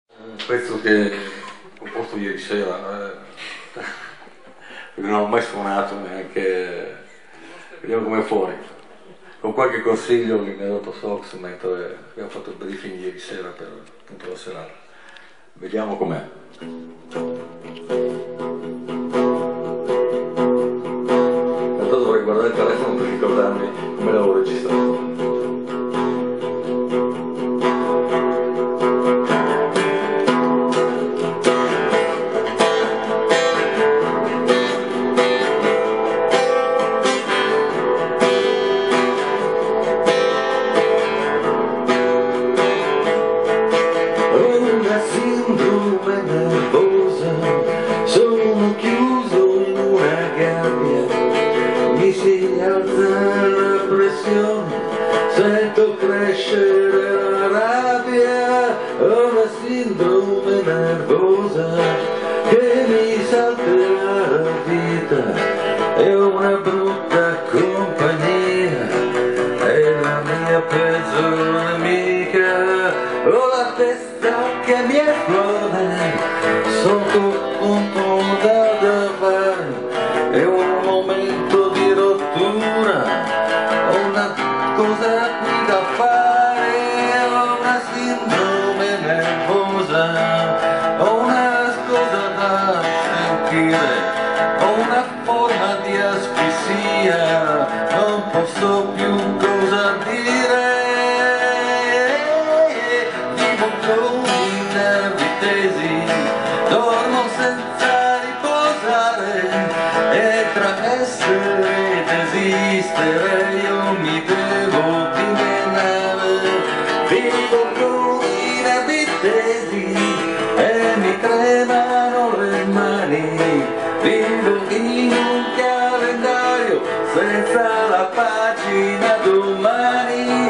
Un pezzo che ho composto ieri sera, non ho mai suonato neanche, vediamo com'è fuori, con qualche consiglio che mi ha dato Sox mentre abbiamo fatto il briefing ieri sera per appunto la serata. Vediamo com'è. Intanto dovrei guardare il telefono per ricordarmi come l'avevo registrato. Sindrome nervosa, sono chiuso in una gabbia, mi si alza la pressione, sento crescere la rabbia, ho una sindrome nervosa che mi salterà la vita, è una brutta compagnia, è la mia peggiore nemica, ho la testa che mi esplode, sono punto da fare, è un momento di rottura, ho una cosa qui da fare, ho una sindrome nervosa, ho una cosa da sentire, ho una forma di asfissia, non posso più cosa dire. Dormo senza riposare e tra essere ed esistere io mi devo dimenare. Vivo con i nervi tesi e mi tremano le mani. Vivo in un calendario senza la pagina domani.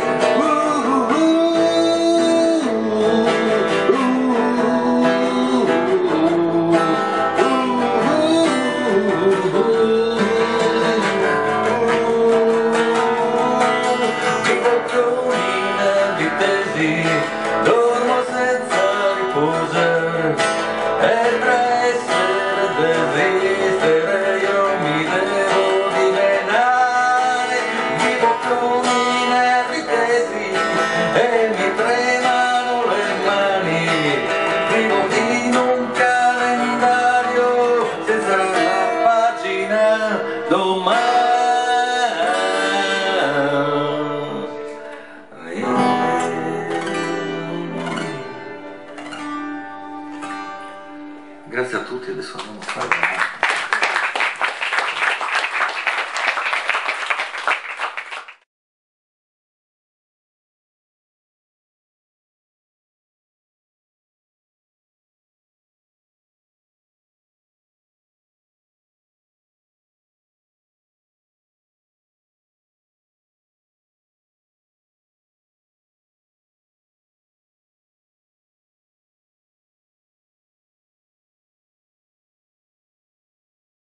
Dormo senza riposare e tra essere ed esistere io mi devo dimenare. Vivo con i nervi tesi e mi tremano le mani. Vivo in un calendario senza la pagina domani. Grazie a tutti, adesso andiamo a fare